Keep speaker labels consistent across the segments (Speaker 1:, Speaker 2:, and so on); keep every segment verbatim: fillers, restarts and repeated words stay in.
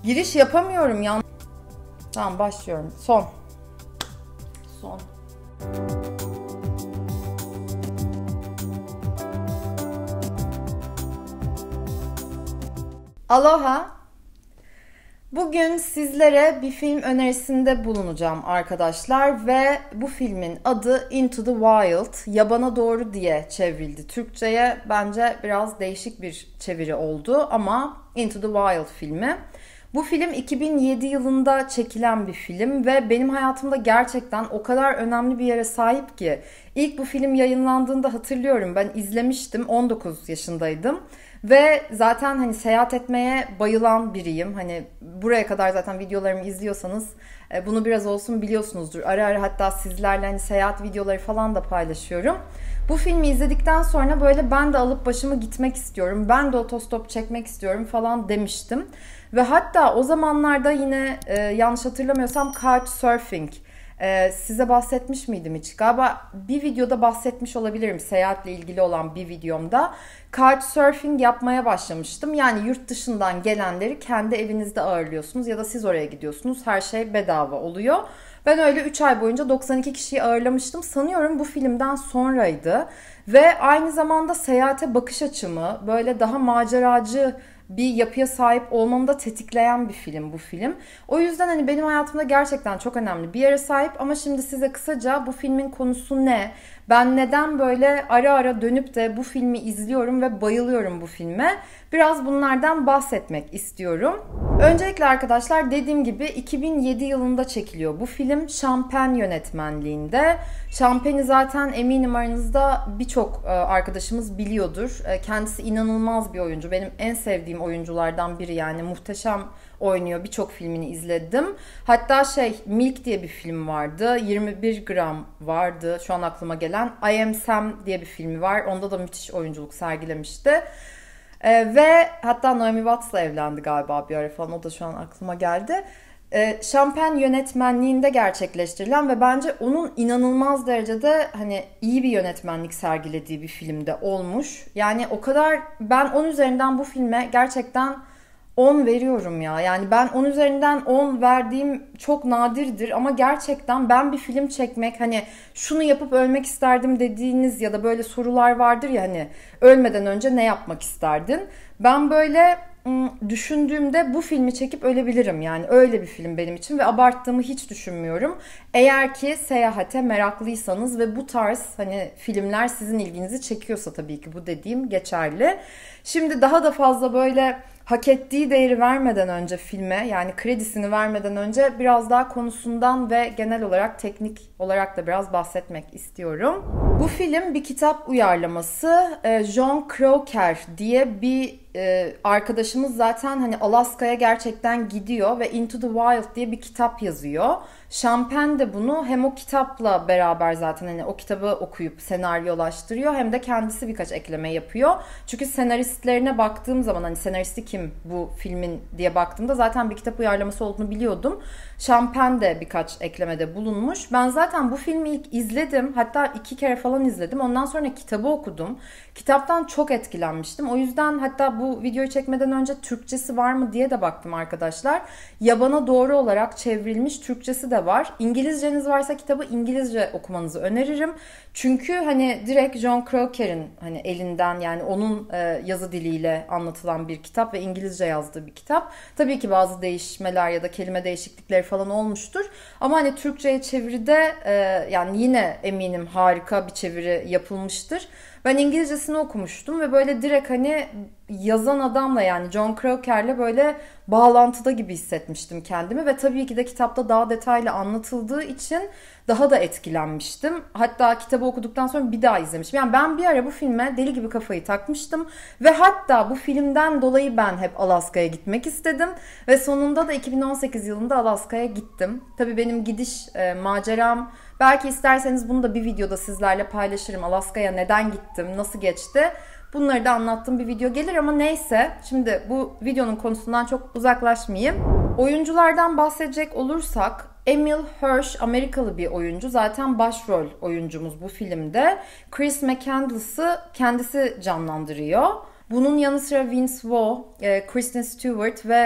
Speaker 1: Giriş yapamıyorum ya. Tamam, başlıyorum. Son. Son. Aloha. Bugün sizlere bir film önerisinde bulunacağım arkadaşlar ve bu filmin adı Into the Wild, Yabana Doğru diye çevrildi Türkçe'ye. Bence biraz değişik bir çeviri oldu ama Into the Wild filmi. Bu film iki bin yedi yılında çekilen bir film ve benim hayatımda gerçekten o kadar önemli bir yere sahip ki ilk bu film yayınlandığında hatırlıyorum, ben izlemiştim, on dokuz yaşındaydım. Ve zaten hani seyahat etmeye bayılan biriyim. Hani buraya kadar zaten videolarımı izliyorsanız bunu biraz olsun biliyorsunuzdur. Ara ara hatta sizlerle hani seyahat videoları falan da paylaşıyorum. Bu filmi izledikten sonra böyle ben de alıp başımı gitmek istiyorum, ben de otostop çekmek istiyorum falan demiştim. Ve hatta o zamanlarda yine e, yanlış hatırlamıyorsam Couchsurfing Ee, size bahsetmiş miydim hiç? Galiba bir videoda bahsetmiş olabilirim, seyahatle ilgili olan bir videomda. Couchsurfing yapmaya başlamıştım. Yani yurt dışından gelenleri kendi evinizde ağırlıyorsunuz ya da siz oraya gidiyorsunuz. Her şey bedava oluyor. Ben öyle üç ay boyunca doksan iki kişiyi ağırlamıştım. Sanıyorum bu filmden sonraydı. Ve aynı zamanda seyahate bakış açımı, böyle daha maceracı bir yapıya sahip olmamı da tetikleyen bir film bu film. O yüzden hani benim hayatımda gerçekten çok önemli bir yere sahip ama şimdi size kısaca bu filmin konusu ne? Ben neden böyle ara ara dönüp de bu filmi izliyorum ve bayılıyorum bu filme? Biraz bunlardan bahsetmek istiyorum. Öncelikle arkadaşlar, dediğim gibi iki bin yedi yılında çekiliyor bu film. Champagne yönetmenliğinde. Champagne'i zaten eminim aranızda birçok arkadaşımız biliyordur. Kendisi inanılmaz bir oyuncu. Benim en sevdiğim oyunculardan biri, yani muhteşem oynuyor. Birçok filmini izledim. Hatta şey, Milk diye bir film vardı. yirmi bir gram vardı şu an aklıma gelen. I Am Sam diye bir filmi var. Onda da müthiş oyunculuk sergilemişti. Ee, ve hatta Naomi Watts'la evlendi galiba bir ara falan. O da şu an aklıma geldi. Ee, Champagne yönetmenliğinde gerçekleştirilen ve bence onun inanılmaz derecede hani iyi bir yönetmenlik sergilediği bir filmde olmuş. Yani o kadar, ben on üzerinden bu filme gerçekten on veriyorum ya. Yani ben on üzerinden on verdiğim çok nadirdir ama gerçekten ben bir film çekmek, hani şunu yapıp ölmek isterdim dediğiniz ya da böyle sorular vardır ya, hani ölmeden önce ne yapmak isterdin? Ben böyle düşündüğümde bu filmi çekip ölebilirim, yani öyle bir film benim için ve abarttığımı hiç düşünmüyorum. Eğer ki seyahate meraklıysanız ve bu tarz hani filmler sizin ilginizi çekiyorsa tabii ki bu dediğim geçerli. Şimdi daha da fazla böyle hak ettiği değeri vermeden önce filme, yani kredisini vermeden önce biraz daha konusundan ve genel olarak teknik olarak da biraz bahsetmek istiyorum. Bu film bir kitap uyarlaması. John Croker diye bir arkadaşımız zaten hani Alaska'ya gerçekten gidiyor ve Into the Wild diye bir kitap yazıyor. Champagne de bunu hem o kitapla beraber zaten hani o kitabı okuyup senaryolaştırıyor hem de kendisi birkaç ekleme yapıyor. Çünkü senaristlerine baktığım zaman, hani senaristi kim bu filmin diye baktığımda zaten bir kitap uyarlaması olduğunu biliyordum. Champagne de birkaç eklemede bulunmuş. Ben zaten bu filmi ilk izledim. Hatta iki kere falan izledim. Ondan sonra kitabı okudum. Kitaptan çok etkilenmiştim. O yüzden hatta bu videoyu çekmeden önce Türkçesi var mı diye de baktım arkadaşlar. Yabana Doğru olarak çevrilmiş Türkçesi de var. İngilizceniz varsa kitabı İngilizce okumanızı öneririm. Çünkü hani direkt John Croker'in hani elinden, yani onun e, yazı diliyle anlatılan bir kitap ve İngilizce yazdığı bir kitap. Tabii ki bazı değişmeler ya da kelime değişiklikleri falan olmuştur. Ama hani Türkçe'ye çeviride e, yani yine eminim harika bir çeviri yapılmıştır. Ben İngilizcesini okumuştum ve böyle direkt hani yazan adamla, yani John Croker'le böyle bağlantıda gibi hissetmiştim kendimi ve tabii ki de kitapta daha detaylı anlatıldığı için daha da etkilenmiştim. Hatta kitabı okuduktan sonra bir daha izlemiştim. Yani ben bir ara bu filme deli gibi kafayı takmıştım ve hatta bu filmden dolayı ben hep Alaska'ya gitmek istedim ve sonunda da iki bin on sekiz yılında Alaska'ya gittim. Tabii benim gidiş e, maceram, belki isterseniz bunu da bir videoda sizlerle paylaşırım. Alaska'ya neden gittim, nasıl geçti? Bunları da anlattığım bir video gelir ama neyse. Şimdi bu videonun konusundan çok uzaklaşmayayım. Oyunculardan bahsedecek olursak, Emil Hirsch Amerikalı bir oyuncu. Zaten başrol oyuncumuz bu filmde. Chris McCandless'ı kendisi canlandırıyor. Bunun yanı sıra Vince Vaughn, Kristen Stewart ve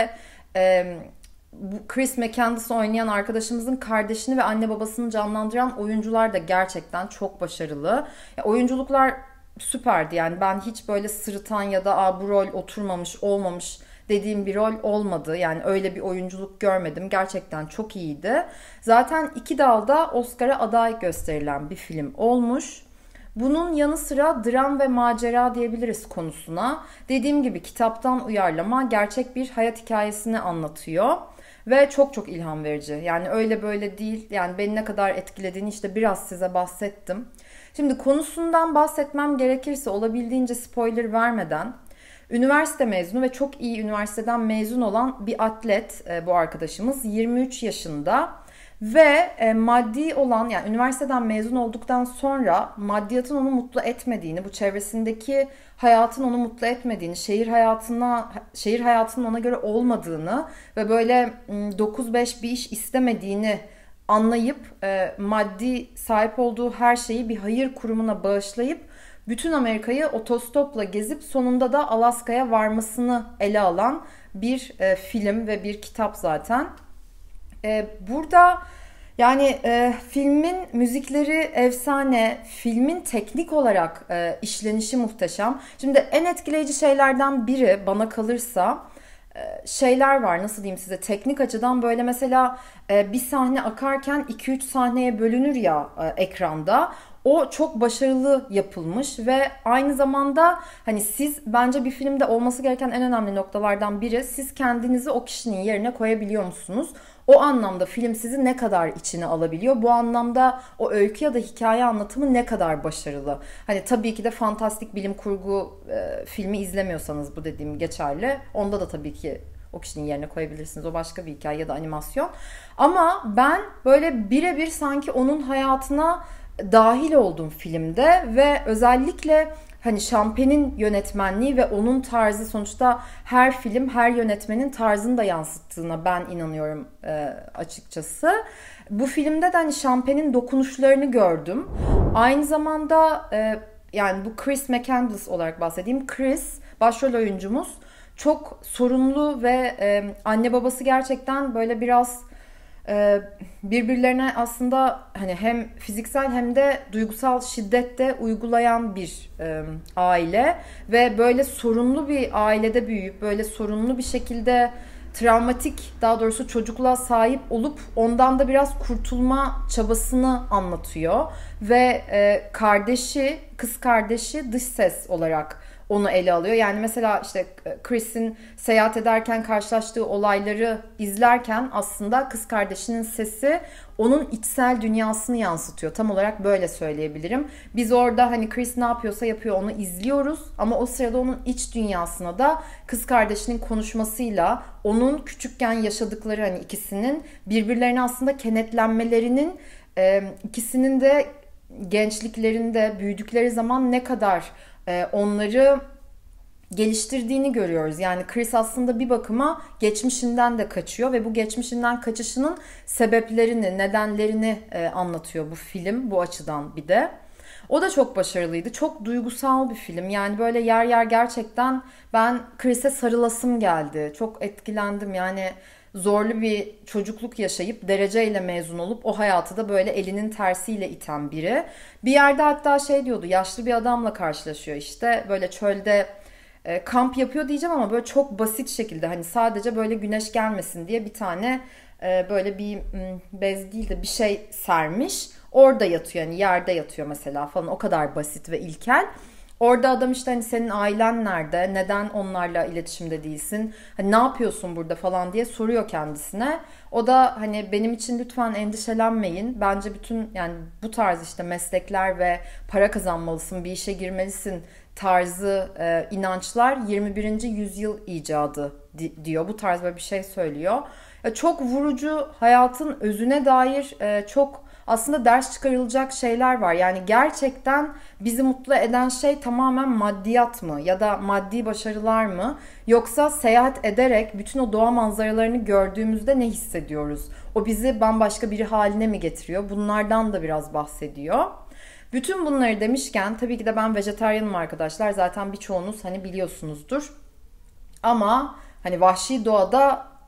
Speaker 1: e, bu Chris McCandless oynayan arkadaşımızın kardeşini ve anne babasını canlandıran oyuncular da gerçekten çok başarılı. Ya, oyunculuklar süperdi yani, ben hiç böyle sırıtan ya da Aa, bu rol oturmamış olmamış dediğim bir rol olmadı. Yani öyle bir oyunculuk görmedim. Gerçekten çok iyiydi. Zaten iki dalda Oscar'a aday gösterilen bir film olmuş. Bunun yanı sıra dram ve macera diyebiliriz konusuna. Dediğim gibi kitaptan uyarlama, gerçek bir hayat hikayesini anlatıyor. Ve çok çok ilham verici. Yani öyle böyle değil. Yani beni ne kadar etkilediğini işte biraz size bahsettim. Şimdi konusundan bahsetmem gerekirse, olabildiğince spoiler vermeden, üniversite mezunu ve çok iyi üniversiteden mezun olan bir atlet bu arkadaşımız. yirmi üç yaşında ve maddi olan, yani üniversiteden mezun olduktan sonra maddiyatın onu mutlu etmediğini, bu çevresindeki hayatın onu mutlu etmediğini, şehir hayatına şehir hayatının ona göre olmadığını ve böyle dokuz beş bir iş istemediğini anlayıp maddi sahip olduğu her şeyi bir hayır kurumuna bağışlayıp bütün Amerika'yı otostopla gezip sonunda da Alaska'ya varmasını ele alan bir e, film ve bir kitap zaten. E, burada yani e, filmin müzikleri efsane, filmin teknik olarak e, işlenişi muhteşem. Şimdi en etkileyici şeylerden biri bana kalırsa e, şeyler var, nasıl diyeyim size, teknik açıdan böyle mesela e, bir sahne akarken iki üç sahneye bölünür ya e, ekranda. O çok başarılı yapılmış ve aynı zamanda hani siz, bence bir filmde olması gereken en önemli noktalardan biri, siz kendinizi o kişinin yerine koyabiliyor musunuz? O anlamda film sizi ne kadar içine alabiliyor? Bu anlamda o öykü ya da hikaye anlatımı ne kadar başarılı? Hani tabii ki de fantastik bilim kurgu e, filmi izlemiyorsanız bu dediğim geçerli. Onda da tabii ki o kişinin yerine koyabilirsiniz. O başka bir hikaye ya da animasyon. Ama ben böyle birebir sanki onun hayatına dahil oldum filmde ve özellikle hani Champagne'in yönetmenliği ve onun tarzı, sonuçta her film her yönetmenin tarzını da yansıttığına ben inanıyorum e, açıkçası. Bu filmde de hani Champagne'in dokunuşlarını gördüm. Aynı zamanda e, yani bu Chris McCandless olarak bahsedeyim. Chris, başrol oyuncumuz, çok sorunlu ve e, anne babası gerçekten böyle biraz birbirlerine aslında hani hem fiziksel hem de duygusal şiddet de uygulayan bir e, aile ve böyle sorunlu bir ailede büyüyüp böyle sorunlu bir şekilde travmatik, daha doğrusu çocukluğa sahip olup ondan da biraz kurtulma çabasını anlatıyor ve e, kardeşi, kız kardeşi dış ses olarak onu ele alıyor. Yani mesela işte Chris'in seyahat ederken karşılaştığı olayları izlerken aslında kız kardeşinin sesi onun içsel dünyasını yansıtıyor. Tam olarak böyle söyleyebilirim. Biz orada hani Chris ne yapıyorsa yapıyor, onu izliyoruz ama o sırada onun iç dünyasına da kız kardeşinin konuşmasıyla onun küçükken yaşadıkları, hani ikisinin birbirlerine aslında kenetlenmelerinin, ikisinin de gençliklerinde büyüdükleri zaman ne kadar onları geliştirdiğini görüyoruz. Yani Chris aslında bir bakıma geçmişinden de kaçıyor ve bu geçmişinden kaçışının sebeplerini, nedenlerini anlatıyor bu film bu açıdan bir de. O da çok başarılıydı. Çok duygusal bir film. Yani böyle yer yer gerçekten ben Chris'e sarılasım geldi. Çok etkilendim. Yani zorlu bir çocukluk yaşayıp dereceyle mezun olup o hayatı da böyle elinin tersiyle iten biri. Bir yerde hatta şey diyordu, yaşlı bir adamla karşılaşıyor işte böyle çölde e, kamp yapıyor diyeceğim ama böyle çok basit şekilde, hani sadece böyle güneş gelmesin diye bir tane e, böyle bir m, bez değil de bir şey sermiş. Orada yatıyor, yani yerde yatıyor mesela falan, o kadar basit ve ilkel. Orada adam işte hani senin ailen nerede? Neden onlarla iletişimde değilsin? Hani ne yapıyorsun burada falan diye soruyor kendisine. O da hani benim için lütfen endişelenmeyin. Bence bütün yani bu tarz işte meslekler ve para kazanmalısın, bir işe girmelisin tarzı e, inançlar yirmi birinci yüzyıl icadı di- diyor. Bu tarz böyle bir şey söylüyor. Ya çok vurucu, hayatın özüne dair e, çok aslında ders çıkarılacak şeyler var. Yani gerçekten bizi mutlu eden şey tamamen maddiyat mı? Ya da maddi başarılar mı? Yoksa seyahat ederek bütün o doğa manzaralarını gördüğümüzde ne hissediyoruz? O bizi bambaşka biri haline mi getiriyor? Bunlardan da biraz bahsediyor. Bütün bunları demişken tabii ki de ben vejetaryenim arkadaşlar. Zaten birçoğunuz hani biliyorsunuzdur. Ama hani vahşi doğada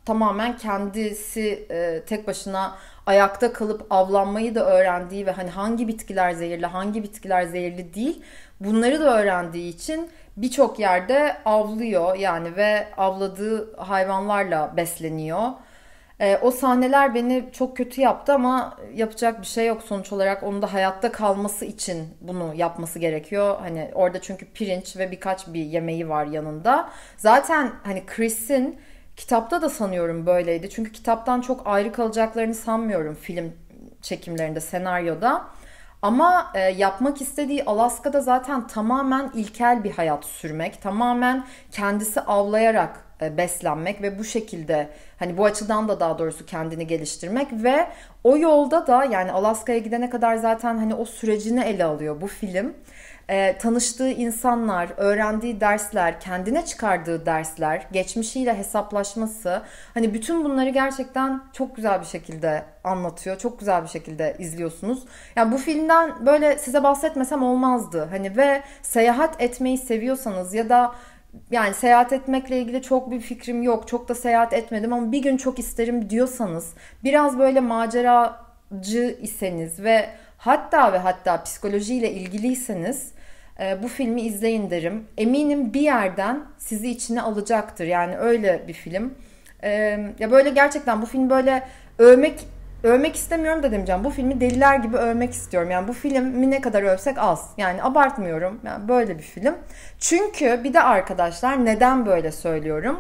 Speaker 1: tamamen kendisi e, tek başına ayakta kalıp avlanmayı da öğrendiği ve hani hangi bitkiler zehirli, hangi bitkiler zehirli değil, bunları da öğrendiği için birçok yerde avlıyor yani ve avladığı hayvanlarla besleniyor. E, o sahneler beni çok kötü yaptı ama yapacak bir şey yok. Sonuç olarak onun da hayatta kalması için bunu yapması gerekiyor. Hani orada çünkü pirinç ve birkaç bir yemeği var yanında. Zaten hani Chris'in kitapta da sanıyorum böyleydi. Çünkü kitaptan çok ayrı kalacaklarını sanmıyorum film çekimlerinde, senaryoda. Ama e, yapmak istediği Alaska'da zaten tamamen ilkel bir hayat sürmek, tamamen kendisi avlayarak e, beslenmek ve bu şekilde hani bu açıdan da daha doğrusu kendini geliştirmek ve o yolda da yani Alaska'ya gidene kadar zaten hani o sürecini ele alıyor bu film. E, tanıştığı insanlar, öğrendiği dersler, kendine çıkardığı dersler, geçmişiyle hesaplaşması, hani bütün bunları gerçekten çok güzel bir şekilde anlatıyor. Çok güzel bir şekilde izliyorsunuz. Yani bu filmden böyle size bahsetmesem olmazdı. Hani ve seyahat etmeyi seviyorsanız ya da yani seyahat etmekle ilgili çok bir fikrim yok, çok da seyahat etmedim ama bir gün çok isterim diyorsanız, biraz böyle maceracı iseniz ve hatta ve hatta psikolojiyle ilgiliyseniz e, bu filmi izleyin derim. Eminim bir yerden sizi içine alacaktır. Yani öyle bir film. E, ya böyle gerçekten bu film böyle övmek övmek istemiyorum da demeyeceğim. Bu filmi deliler gibi övmek istiyorum. Yani bu filmi ne kadar övsek az. Yani abartmıyorum. Yani böyle bir film. Çünkü bir de arkadaşlar neden böyle söylüyorum?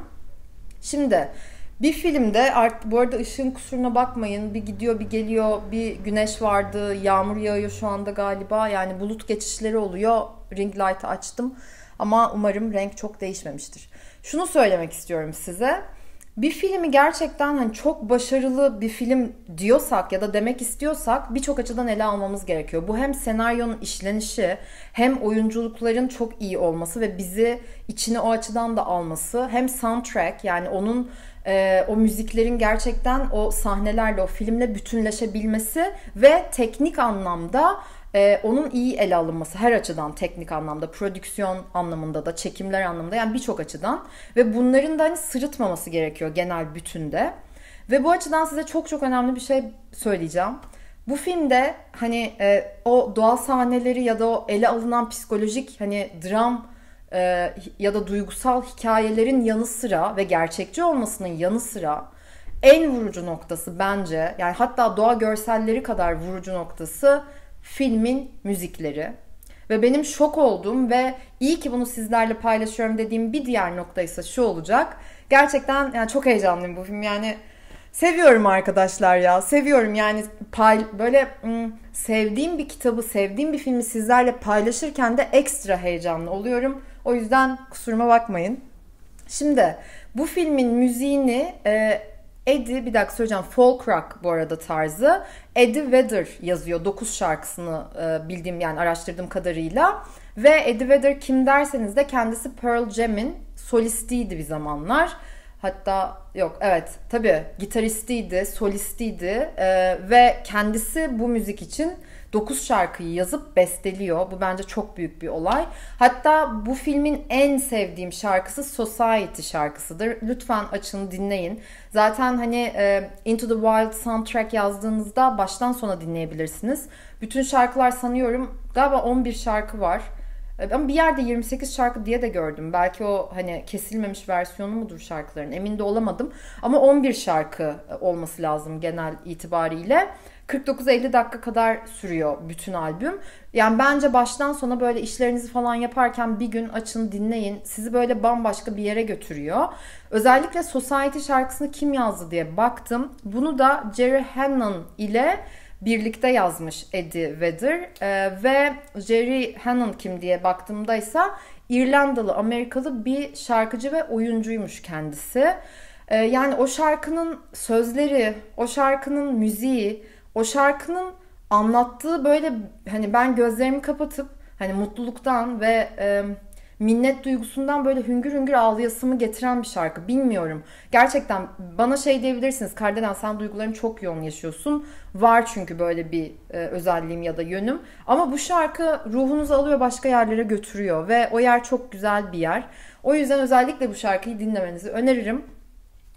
Speaker 1: Şimdi bir filmde artık bu arada ışığın kusuruna bakmayın. Bir gidiyor bir geliyor. Bir güneş vardı. Yağmur yağıyor şu anda galiba. Yani bulut geçişleri oluyor. Ring light'ı açtım. Ama umarım renk çok değişmemiştir. Şunu söylemek istiyorum size. Bir filmi gerçekten hani çok başarılı bir film diyorsak ya da demek istiyorsak birçok açıdan ele almamız gerekiyor. Bu hem senaryonun işlenişi hem oyunculukların çok iyi olması ve bizi içine o açıdan da alması, hem soundtrack yani onun e, o müziklerin gerçekten o sahnelerle o filmle bütünleşebilmesi ve teknik anlamda Ee, onun iyi ele alınması her açıdan, teknik anlamda, prodüksiyon anlamında da, çekimler anlamında, yani birçok açıdan ve bunların da hani sırıtmaması gerekiyor genel bütünde. Ve bu açıdan size çok çok önemli bir şey söyleyeceğim. Bu filmde hani e, o doğal sahneleri ya da o ele alınan psikolojik hani dram e, ya da duygusal hikayelerin yanı sıra ve gerçekçi olmasının yanı sıra en vurucu noktası bence, yani hatta doğa görselleri kadar vurucu noktası filmin müzikleri. Ve benim şok olduğum ve iyi ki bunu sizlerle paylaşıyorum dediğim bir diğer nokta ise şu olacak. Gerçekten yani çok heyecanlıyım bu film. Yani seviyorum arkadaşlar ya. Seviyorum yani pay, böyle ım, sevdiğim bir kitabı, sevdiğim bir filmi sizlerle paylaşırken de ekstra heyecanlı oluyorum. O yüzden kusuruma bakmayın. Şimdi bu filmin müziğini e, Eddie, bir dakika söyleyeceğim, folk rock bu arada tarzı. Eddie Vedder yazıyor dokuz şarkısını e, bildiğim yani araştırdığım kadarıyla. Ve Eddie Vedder kim derseniz de kendisi Pearl Jam'in solistiydi bir zamanlar. Hatta yok evet tabii gitaristiydi, solistiydi e, ve kendisi bu müzik için dokuz şarkıyı yazıp besteliyor. Bu bence çok büyük bir olay. Hatta bu filmin en sevdiğim şarkısı Society şarkısıdır. Lütfen açın dinleyin. Zaten hani e, Into the Wild soundtrack yazdığınızda baştan sona dinleyebilirsiniz. Bütün şarkılar sanıyorum galiba on bir şarkı var. Ama bir yerde yirmi sekiz şarkı diye de gördüm. Belki o hani kesilmemiş versiyonu mudur şarkıların, emin de olamadım. Ama on bir şarkı olması lazım genel itibariyle. kırk dokuz elli dakika kadar sürüyor bütün albüm. Yani bence baştan sona böyle işlerinizi falan yaparken bir gün açın dinleyin. Sizi böyle bambaşka bir yere götürüyor. Özellikle Society şarkısını kim yazdı diye baktım. Bunu da Jerry Hannon ile birlikte yazmış Eddie Vedder ee, ve Jerry Hannon kim diye baktığımda ise İrlandalı, Amerikalı bir şarkıcı ve oyuncuymuş kendisi. Ee, yani o şarkının sözleri, o şarkının müziği, o şarkının anlattığı böyle hani ben gözlerimi kapatıp hani mutluluktan ve e, minnet duygusundan böyle hüngür hüngür ağlayasımı getiren bir şarkı. Bilmiyorum. Gerçekten bana şey diyebilirsiniz. Kardelen sen duygularını çok yoğun yaşıyorsun. Var çünkü böyle bir e, özelliğim ya da yönüm. Ama bu şarkı ruhunuzu alıyor, başka yerlere götürüyor. Ve o yer çok güzel bir yer. O yüzden özellikle bu şarkıyı dinlemenizi öneririm.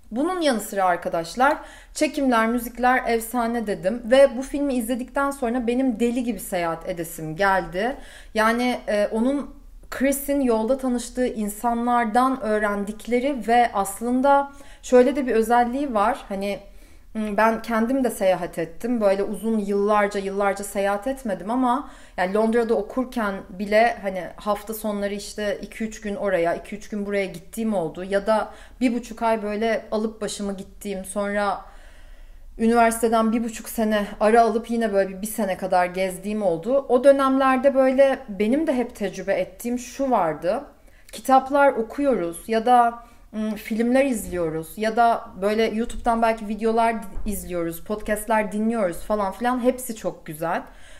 Speaker 1: Bunun yanı sıra arkadaşlar çekimler, müzikler efsane dedim ve bu filmi izledikten sonra benim deli gibi seyahat edesim geldi. Yani e, onun Chris'in yolda tanıştığı insanlardan öğrendikleri ve aslında şöyle de bir özelliği var. Hani ben kendim de seyahat ettim. Böyle uzun yıllarca yıllarca seyahat etmedim ama yani Londra'da okurken bile hani hafta sonları işte iki üç gün oraya, iki üç gün buraya gittiğim oldu. Ya da bir buçuk ay böyle alıp başımı gittiğim, sonra üniversiteden bir buçuk sene ara alıp yine böyle bir, bir sene kadar gezdiğim oldu. O dönemlerde böyle benim de hep tecrübe ettiğim şu vardı. Kitaplar okuyoruz ya da filmler izliyoruz ya da böyle YouTube'dan belki videolar izliyoruz, podcastler dinliyoruz falan filan, hepsi çok güzel.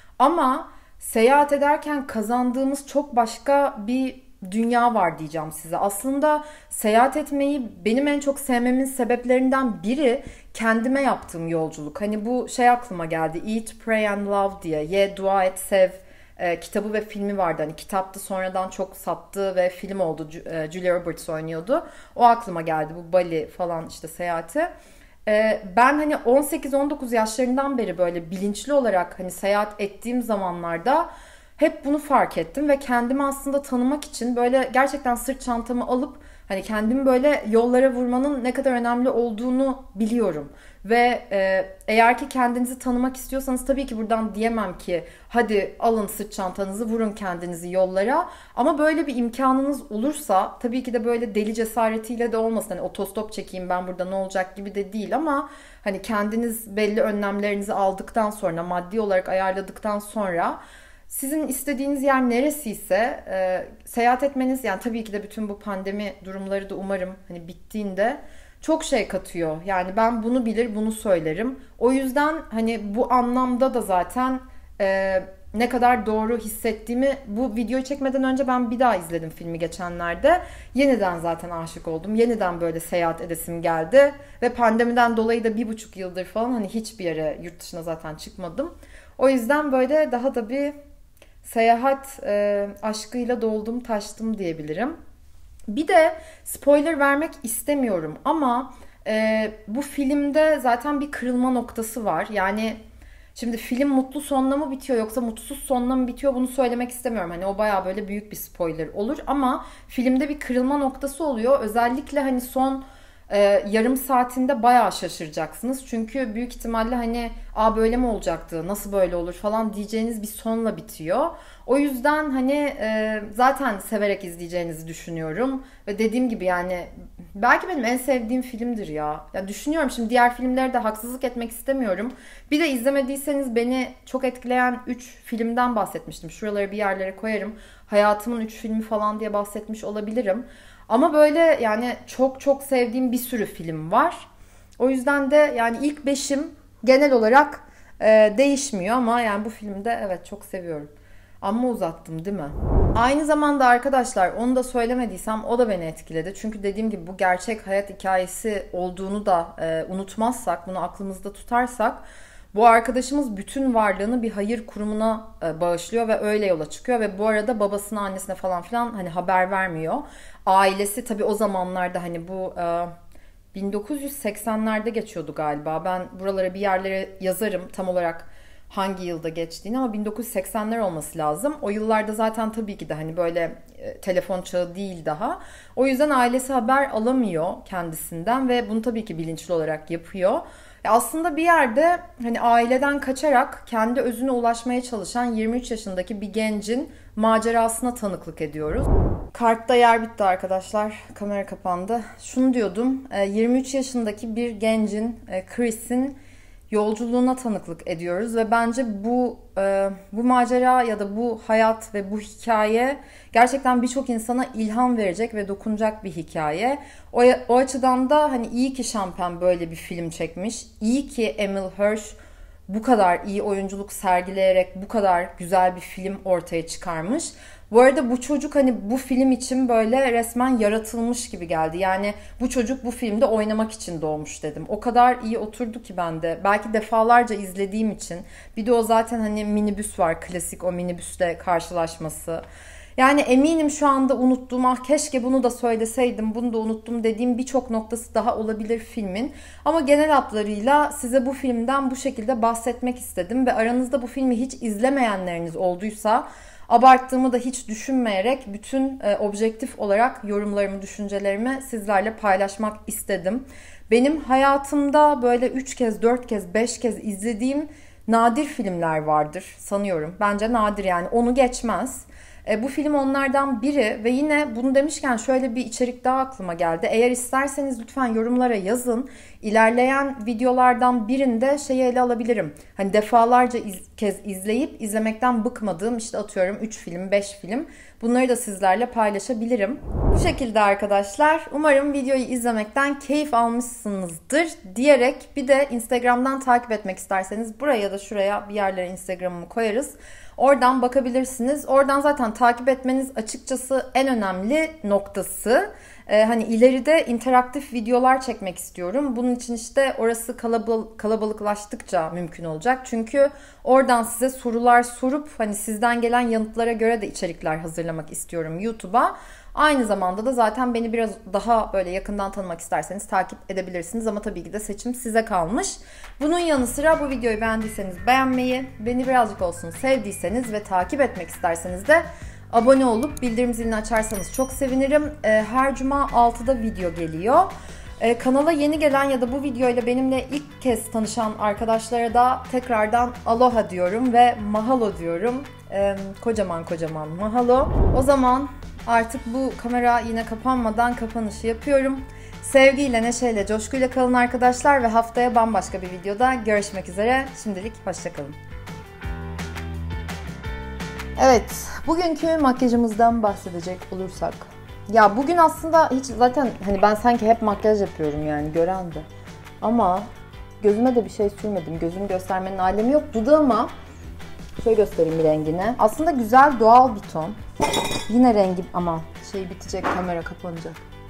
Speaker 1: Ama seyahat ederken kazandığımız çok başka bir dünya var diyeceğim size. Aslında seyahat etmeyi benim en çok sevmemin sebeplerinden biri kendime yaptığım yolculuk. Hani bu şey aklıma geldi. Eat, Pray and Love diye. Ye, dua et, sev e, kitabı ve filmi vardı. Hani kitapta sonradan çok sattı ve film oldu. E, Julia Roberts oynuyordu. O aklıma geldi. Bu Bali falan işte seyahati. E, ben hani on sekiz on dokuz yaşlarından beri böyle bilinçli olarak hani seyahat ettiğim zamanlarda hep bunu fark ettim ve kendimi aslında tanımak için böyle gerçekten sırt çantamı alıp hani kendimi böyle yollara vurmanın ne kadar önemli olduğunu biliyorum. Ve e, eğer ki kendinizi tanımak istiyorsanız tabii ki buradan diyemem ki hadi alın sırt çantanızı, vurun kendinizi yollara. Ama böyle bir imkanınız olursa, tabii ki de böyle deli cesaretiyle de olmasın. Hani otostop çekeyim ben burada ne olacak gibi de değil ama hani kendiniz belli önlemlerinizi aldıktan sonra, maddi olarak ayarladıktan sonra sizin istediğiniz yer neresiyse e, seyahat etmeniz, yani tabii ki de bütün bu pandemi durumları da umarım hani bittiğinde çok şey katıyor. Yani ben bunu bilir, bunu söylerim. O yüzden hani bu anlamda da zaten e, ne kadar doğru hissettiğimi bu videoyu çekmeden önce ben bir daha izledim filmi geçenlerde. Yeniden zaten aşık oldum. Yeniden böyle seyahat edesim geldi. Ve pandemiden dolayı da bir buçuk yıldır falan hani hiçbir yere, yurt dışına zaten çıkmadım. O yüzden böyle daha da bir seyahat e, aşkıyla doldum taştım diyebilirim. Bir de spoiler vermek istemiyorum ama e, bu filmde zaten bir kırılma noktası var. Yani şimdi film mutlu sonla mı bitiyor yoksa mutsuz sonla mı bitiyor, bunu söylemek istemiyorum. Hani o bayağı böyle büyük bir spoiler olur ama filmde bir kırılma noktası oluyor. Özellikle hani son e, yarım saatinde bayağı şaşıracaksınız. Çünkü büyük ihtimalle hani aa böyle mi olacaktı, nasıl böyle olur falan diyeceğiniz bir sonla bitiyor. O yüzden hani e, zaten severek izleyeceğinizi düşünüyorum. Ve dediğim gibi yani belki benim en sevdiğim filmdir ya. Ya düşünüyorum şimdi, diğer filmlere de haksızlık etmek istemiyorum. Bir de izlemediyseniz beni çok etkileyen üç filmden bahsetmiştim. Şuraları bir yerlere koyarım. Hayatımın üç filmi falan diye bahsetmiş olabilirim. Ama böyle yani çok çok sevdiğim bir sürü film var. O yüzden de yani ilk beşim genel olarak e, değişmiyor ama yani bu filmde evet çok seviyorum. Amma uzattım değil mi? Aynı zamanda arkadaşlar, onu da söylemediysem o da beni etkiledi. Çünkü dediğim gibi bu gerçek hayat hikayesi olduğunu da e, unutmazsak, bunu aklımızda tutarsak, bu arkadaşımız bütün varlığını bir hayır kurumuna e, bağışlıyor ve öyle yola çıkıyor. Ve bu arada babasına, annesine falan filan hani haber vermiyor. Ailesi tabii o zamanlarda hani bu e, bin dokuz yüz seksenlerde geçiyordu galiba. Ben buralara bir yerlere yazarım tam olarak hangi yılda geçtiğini, ama bin dokuz yüz seksenler olması lazım. O yıllarda zaten tabii ki de hani böyle e, telefon çağı değil daha. O yüzden ailesi haber alamıyor kendisinden ve bunu tabii ki bilinçli olarak yapıyor. E aslında bir yerde hani aileden kaçarak kendi özüne ulaşmaya çalışan yirmi üç yaşındaki bir gencin macerasına tanıklık ediyoruz. Kartta yer bitti arkadaşlar. Kamera kapandı. Şunu diyordum. yirmi üç yaşındaki bir gencin, Chris'in yolculuğuna tanıklık ediyoruz ve bence bu bu macera ya da bu hayat ve bu hikaye gerçekten birçok insana ilham verecek ve dokunacak bir hikaye. O, o açıdan da hani iyi ki Champagne böyle bir film çekmiş. İyi ki Emile Hirsch bu kadar iyi oyunculuk sergileyerek bu kadar güzel bir film ortaya çıkarmış. Bu arada bu çocuk hani bu film için böyle resmen yaratılmış gibi geldi. Yani bu çocuk bu filmde oynamak için doğmuş dedim. O kadar iyi oturdu ki bende. Belki defalarca izlediğim için. Bir de o zaten hani minibüs var, klasik o minibüsle karşılaşması. Yani eminim şu anda unuttuğum, ah keşke bunu da söyleseydim, bunu da unuttum dediğim birçok noktası daha olabilir filmin. Ama genel hatlarıyla size bu filmden bu şekilde bahsetmek istedim. Ve aranızda bu filmi hiç izlemeyenleriniz olduysa abarttığımı da hiç düşünmeyerek bütün e, objektif olarak yorumlarımı, düşüncelerimi sizlerle paylaşmak istedim. Benim hayatımda böyle üç kez, dört kez, beş kez izlediğim nadir filmler vardır sanıyorum. Bence nadir, yani onu geçmez. E, bu film onlardan biri ve yine bunu demişken şöyle bir içerik daha aklıma geldi. Eğer isterseniz lütfen yorumlara yazın. İlerleyen videolardan birinde şeyi ele alabilirim. Hani defalarca iz, kez izleyip izlemekten bıkmadığım, işte atıyorum üç film, beş film. Bunları da sizlerle paylaşabilirim. Bu şekilde arkadaşlar. Umarım videoyu izlemekten keyif almışsınızdır diyerek, bir de Instagram'dan takip etmek isterseniz buraya da şuraya bir yerlere Instagram'ımı koyarız. Oradan bakabilirsiniz. Oradan zaten takip etmeniz açıkçası en önemli noktası. Ee, hani ileride interaktif videolar çekmek istiyorum. Bunun için işte orası kalabal kalabalıklaştıkça mümkün olacak. Çünkü oradan size sorular sorup hani sizden gelen yanıtlara göre de içerikler hazırlamak istiyorum YouTube'a. Aynı zamanda da zaten beni biraz daha böyle yakından tanımak isterseniz takip edebilirsiniz. Ama tabii ki de seçim size kalmış. Bunun yanı sıra bu videoyu beğendiyseniz beğenmeyi, beni birazcık olsun sevdiyseniz ve takip etmek isterseniz de abone olup bildirim zilini açarsanız çok sevinirim. Her cuma altıda video geliyor. Kanala yeni gelen ya da bu videoyla benimle ilk kez tanışan arkadaşlara da tekrardan aloha diyorum ve mahalo diyorum. Kocaman kocaman mahalo. O zaman artık bu kamera yine kapanmadan kapanışı yapıyorum. Sevgiyle, neşeyle, coşkuyla kalın arkadaşlar ve haftaya bambaşka bir videoda görüşmek üzere. Şimdilik hoşça kalın. Evet, bugünkü makyajımızdan bahsedecek olursak. Ya bugün aslında hiç zaten hani ben sanki hep makyaj yapıyorum yani, gören de. Ama gözüme de bir şey sürmedim. Gözümü göstermenin alemi yok. Dudağıma şöyle göstereyim bir rengini. Aslında güzel, doğal bir ton. Yine rengi ama şey bitecek, kamera kapanacak.